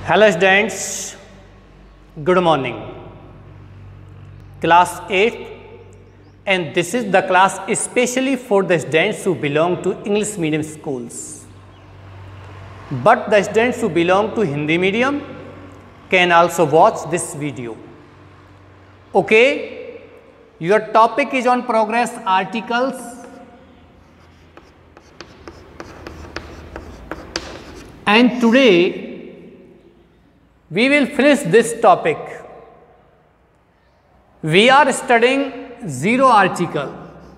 Hello students, good morning. Class 8 and this is the class especially for the students who belong to English medium schools. But the students who belong to Hindi medium can also watch this video. Okay, your topic is on progress articles. And today we will finish this topic. We are studying zero article.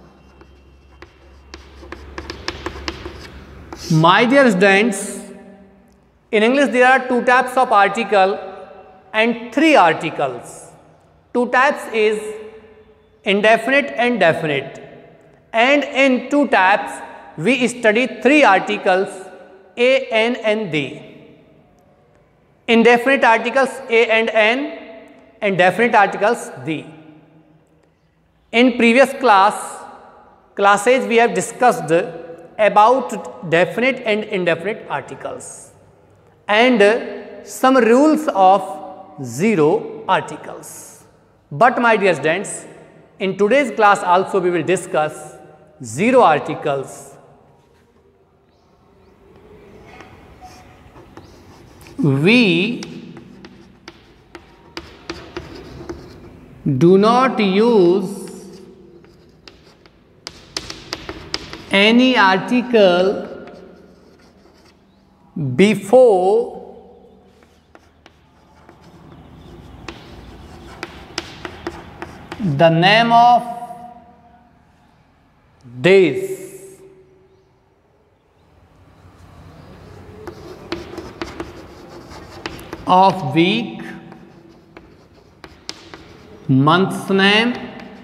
My dear students, in English there are two types of article and three articles. Two types is indefinite and definite. And in two types we study three articles A, N and they. Indefinite articles A and N and definite articles the. In previous classes we have discussed about definite and indefinite articles and some rules of zero articles. But my dear students, in today's class also we will discuss zero articles. We do not use any article before the name of days. Of week, month's name,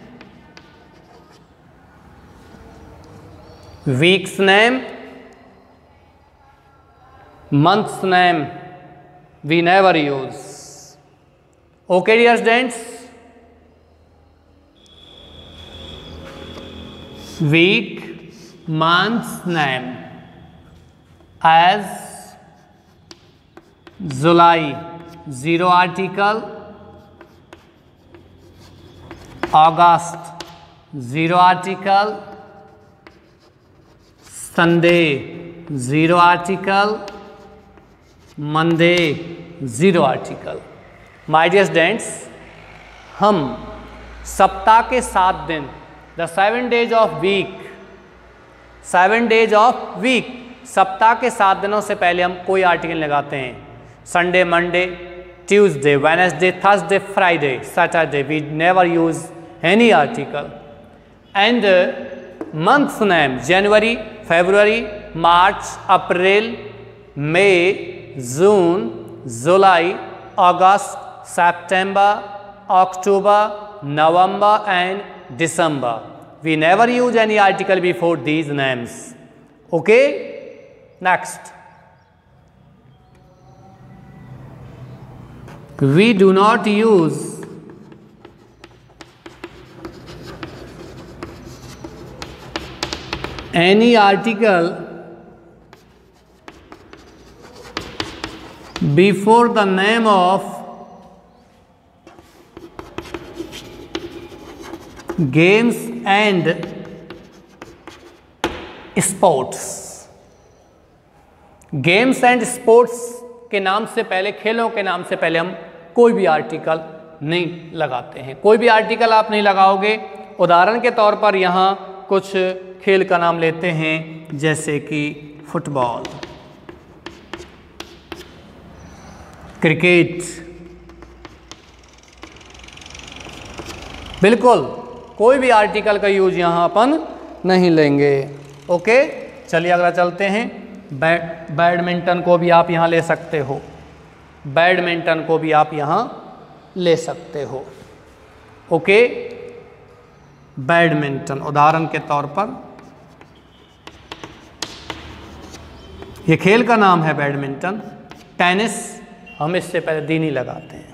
week's name, month's name we never use. Okay dear students, week, month's name as July, zero article. August, zero article. Sunday, zero article. Monday, zero article. My dear students, हम सप्ताह के 7 दिन, the 7 days of week, 7 days of week, सप्ताह के 7 दिनों से पहले हम कोई आर्टिकल लगाते हैं. Sunday, Monday, Tuesday, Wednesday, Thursday, Friday, Saturday. We never use any article. And month's name: January, February, March, April, May, June, July, August, September, October, November and December. We never use any article before these names. Okay? Next. We do not use any article before the name of games and sports. Games and sports के नाम से पहले, खेलों के नाम से पहले हम कोई भी आर्टिकल नहीं लगाते हैं. कोई भी आर्टिकल आप नहीं लगाओगे. उदाहरण के तौर पर यहाँ कुछ खेल का नाम लेते हैं जैसे कि फुटबॉल, क्रिकेट. बिल्कुल कोई भी आर्टिकल का यूज यहाँ अपन नहीं लेंगे. ओके, चलिए अगला चलते हैं. बैडमिंटन को भी आप यहाँ ले सकते हो. बैडमिंटन को भी आप यहाँ ले सकते हो. ओके, बैडमिंटन उदाहरण के तौर पर ये खेल का नाम है बैडमिंटन. टेनिस हम इससे पहले दी नहीं लगाते हैं.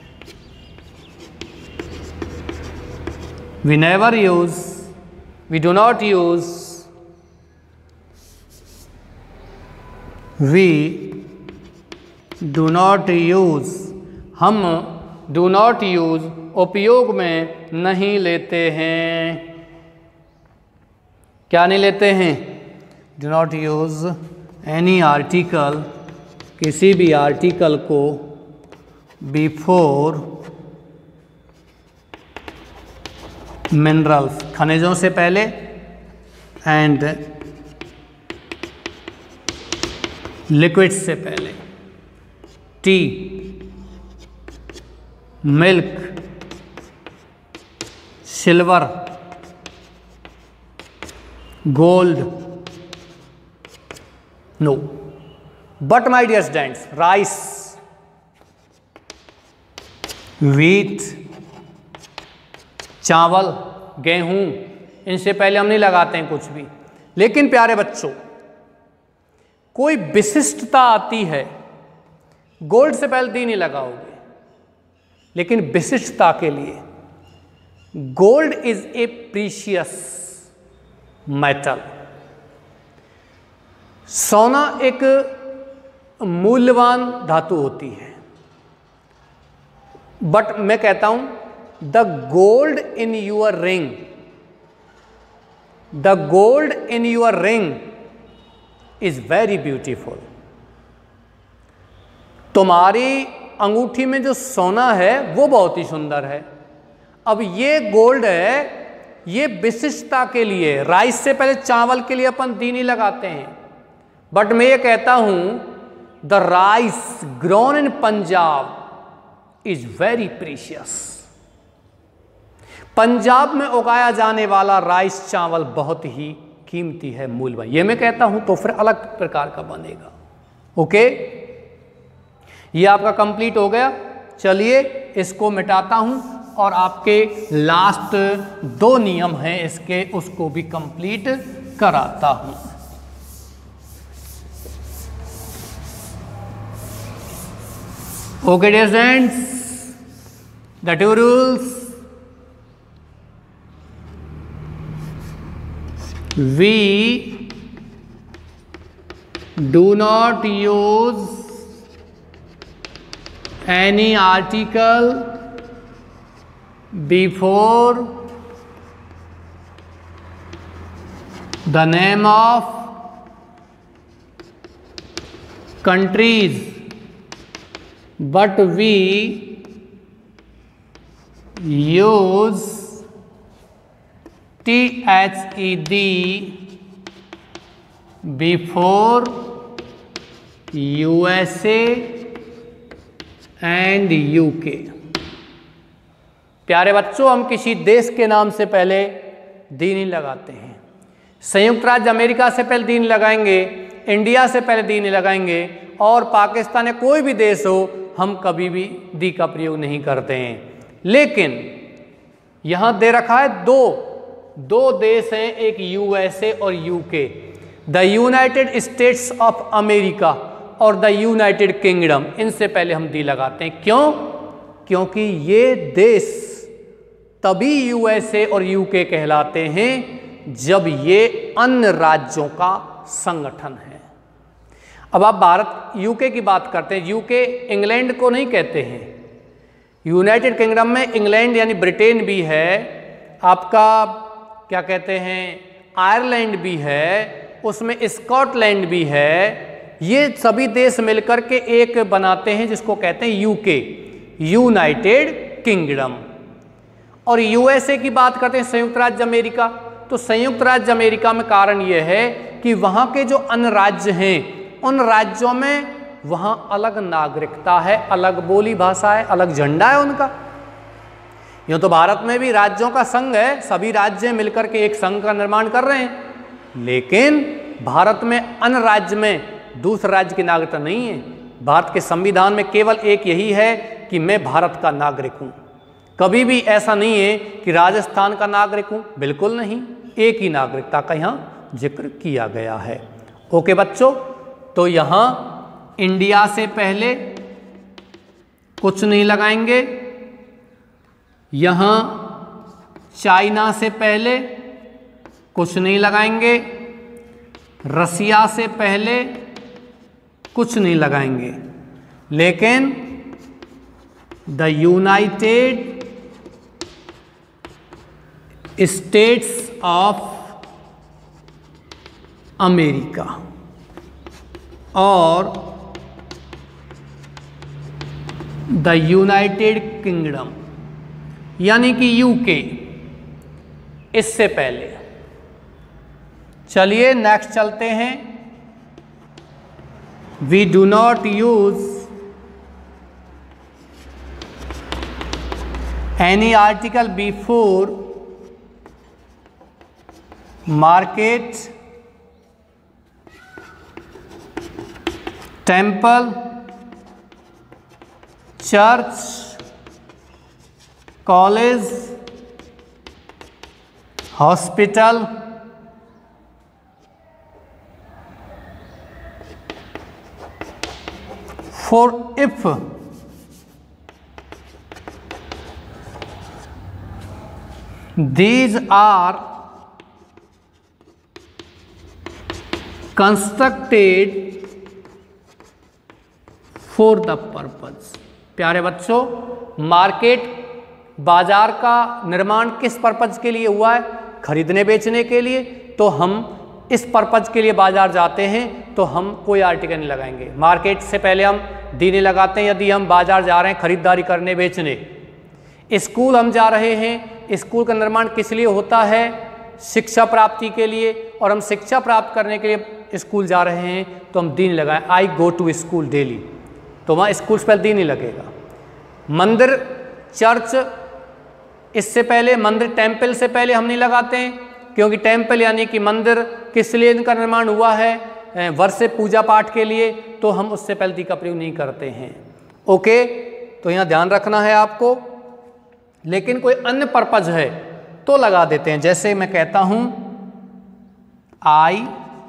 We never use, we do not use, we do not use, हम डू नॉट यूज उपयोग में नहीं लेते हैं। क्या नहीं लेते हैं? Do not use any article, किसी भी आर्टिकल को बिफोर मिनरल्स, खनिजों से पहले, एंड लिक्विड्स से पहले। Tea, milk, silver, gold, no. But my dear students, rice, wheat, चावल, गेहूं, इनसे पहले हम नहीं लगाते हैं कुछ भी। लेकिन प्यारे बच्चों, कोई विशिष्टता आती है, गोल्ड से पहले दी नहीं लगाओगे, लेकिन विशिष्टता के लिए gold is a precious metal. सोना एक मूल्यवान धातु होती है। बट मैं कहता हूं the gold in your ring, the gold in your ring is very beautiful. तुम्हारी अंगूठी में जो सोना है वो बहुत ही सुंदर है। अब ये गोल्ड है, ये विशिष्टता के लिए, राइस से पहले चावल के लिए अपन दी नहीं लगाते हैं। बट मैं ये कहता हूं the rice grown in Punjab is very precious. Punjab में उगाया जाने वाला राइस चावल बहुत ही कीमती है, मूल्यवान। ये मैं कहता हूं तो फिर अलग प्रकार का बनेगा। ओके, ये आपका कंप्लीट हो गया। चलिए इसको मिटाता हूं और आपके लास्ट 2 नियम हैं इसके, उसको भी कंप्लीट कराता हूं। Okay dear friends, the 2 rules. We do not use any article before the name of countries, but we use THED before USA and UK। प्यारे बच्चों, हम किसी देश के नाम से पहले दी नहीं लगाते हैं। संयुक्त राज्य अमेरिका से पहले दी नहीं लगाएंगे, इंडिया से पहले दी नहीं लगाएंगे, और पाकिस्तान या कोई भी देश हो, हम कभी भी दी का प्रयोग नहीं करते हैं। लेकिन यहां दे रखा है दो देश हैं, एक यूएसए और UK, the United States of America और द यूनाइटेड किंगडम। इनसे पहले हम दी लगाते हैं। क्यों? क्योंकि ये देश तभी यूएसए और यूके कहलाते हैं जब ये अन्य राज्यों का संगठन है। अब आप भारत यूके की बात करते हैं, यूके इंग्लैंड को नहीं कहते हैं। यूनाइटेड किंगडम में इंग्लैंड यानी ब्रिटेन भी है, आपका क्या कहते हैं आयरलैंड भी है, उसमें स्कॉटलैंड भी है। ये सभी देश मिलकर के एक बनाते हैं जिसको कहते हैं यूके, यूनाइटेड किंगडम। और यूएसए की बात करते हैं संयुक्त राज्य अमेरिका। तो संयुक्त राज्य अमेरिका में कारण यह है कि वहाँ के जो अन्य राज्य हैं, उन राज्यों में वहाँ अलग नागरिकता है, अलग बोली भाषा है, अलग झंडा है उनका। यूँ तो भारत में भी राज्यों का संघ है, सभी राज्य मिलकर के एक संघ का निर्माण कर रहे हैं, लेकिन भारत में अन्य राज्य में दूसरे राज्य की नागरिकता नहीं है। भारत के संविधान में केवल एक यही है कि मैं भारत का नागरिक हूँ। कभी भी ऐसा नहीं है कि राजस्थान का नागरिक हूँ, बिल्कुल नहीं, एक ही नागरिकता का यहाँ जिक्र किया गया है। ओके बच्चों, तो यहाँ इंडिया से पहले कुछ नहीं लगाएंगे, यहाँ चाइना से पहले कुछ नहीं लगाएंगे, रसिया से पहले कुछ नहीं लगाएंगे, लेकिन the United States of America और द यूनाइटेड किंगडम यानी कि यूके, इससे पहले। चलिए नेक्स्ट चलते हैं। We do not use any article before market, temple, church, college, hospital, for if these are constructed for the purpose। प्यारे बच्चों, मार्केट, बाजार का निर्माण किस पर्पज के लिए हुआ है? खरीदने बेचने के लिए। तो हम इस पर्पज के लिए बाजार जाते हैं तो हम कोई आर्टिकल नहीं लगाएंगे। मार्केट से पहले हम दी नहीं लगाते हैं यदि हम बाजार जा रहे हैं खरीदारी करने बेचने। स्कूल हम जा रहे हैं, स्कूल का निर्माण किस लिए होता है? शिक्षा प्राप्ति के लिए। और हम शिक्षा प्राप्त करने के लिए स्कूल जा रहे हैं तो हम दी नहीं लगाएं। I go to school daily, तो वहाँ स्कूल से पहले दी नहीं लगेगा। मंदिर, चर्च, इससे पहले मंदिर, टेम्पल से पहले हम नहीं लगाते हैं, क्योंकि टेम्पल यानी कि मंदिर किस लिए इनका निर्माण हुआ है? वर्षिप, पूजा पाठ के लिए, तो हम उससे पहले दी का प्रयोग नहीं करते हैं। ओके, तो यहाँ ध्यान रखना है आपको। लेकिन कोई अन्य पर्पज है तो लगा देते हैं। जैसे मैं कहता हूँ I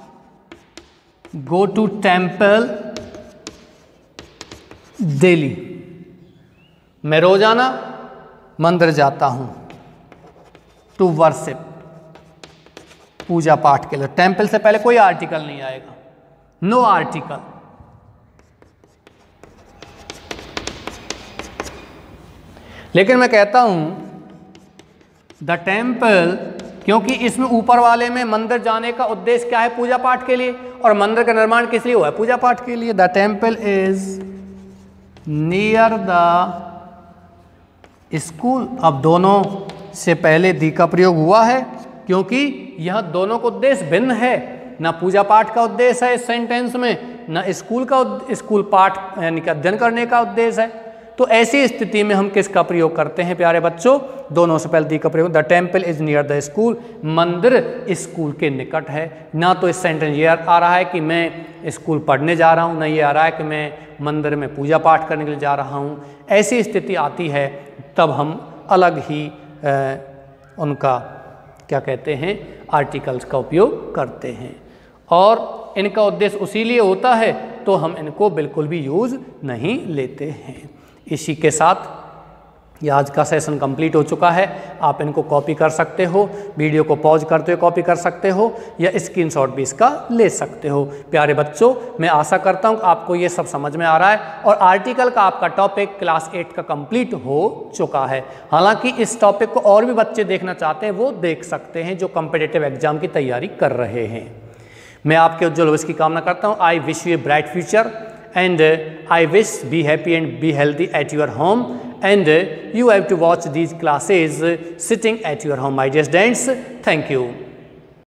go to temple daily, मैं रोजाना मंदिर जाता हूँ। टू वर्शिप, पूजा पाठ के लिए। टेम्पल से पहले कोई आर्टिकल नहीं आएगा, नो आर्टिकल। लेकिन मैं कहता हूं द टेम्पल, क्योंकि इसमें ऊपर वाले में मंदिर जाने का उद्देश्य क्या है? पूजा पाठ के लिए। और मंदिर का निर्माण किस लिए हुआ है? पूजा पाठ के लिए। The temple is near the school. अब दोनों से पहले दी का प्रयोग हुआ है क्योंकि यह दोनों का उद्देश्य भिन्न है। ना पूजा पाठ का उद्देश्य है इस सेंटेंस में, ना स्कूल पाठ यानी कि अध्ययन करने का उद्देश्य है। तो ऐसी स्थिति में हम किसका प्रयोग करते हैं प्यारे बच्चों? दोनों से पहले दी का प्रयोग। The temple is near the school, मंदिर स्कूल के निकट है। ना तो इस सेंटेंस ये आ रहा है कि मैं स्कूल पढ़ने जा रहा हूँ, ना ये आ रहा है कि मैं मंदिर में पूजा पाठ करने के लिए जा रहा हूँ। ऐसी स्थिति आती है तब हम अलग ही उनका क्या कहते हैं, आर्टिकल्स का उपयोग करते हैं। और इनका उद्देश्य उसी लिए होता है तो हम इनको बिल्कुल भी यूज़ नहीं लेते हैं। इसी के साथ ये आज का सेशन कंप्लीट हो चुका है। आप इनको कॉपी कर सकते हो, वीडियो को पॉज करते हुए कॉपी कर सकते हो या स्क्रीनशॉट भी इसका ले सकते हो। प्यारे बच्चों, मैं आशा करता हूँ आपको ये सब समझ में आ रहा है और आर्टिकल का आपका टॉपिक क्लास 8 का कंप्लीट हो चुका है। हालांकि इस टॉपिक को और भी बच्चे देखना चाहते हैं वो देख सकते हैं जो कॉम्पिटिटिव एग्जाम की तैयारी कर रहे हैं। मैं आपके उज्जवल भविष्य की कामना करता हूँ। I wish you a bright future and I wish be happy and be healthy at your home, and you have to watch these classes sitting at your home, my dear students. Thank you.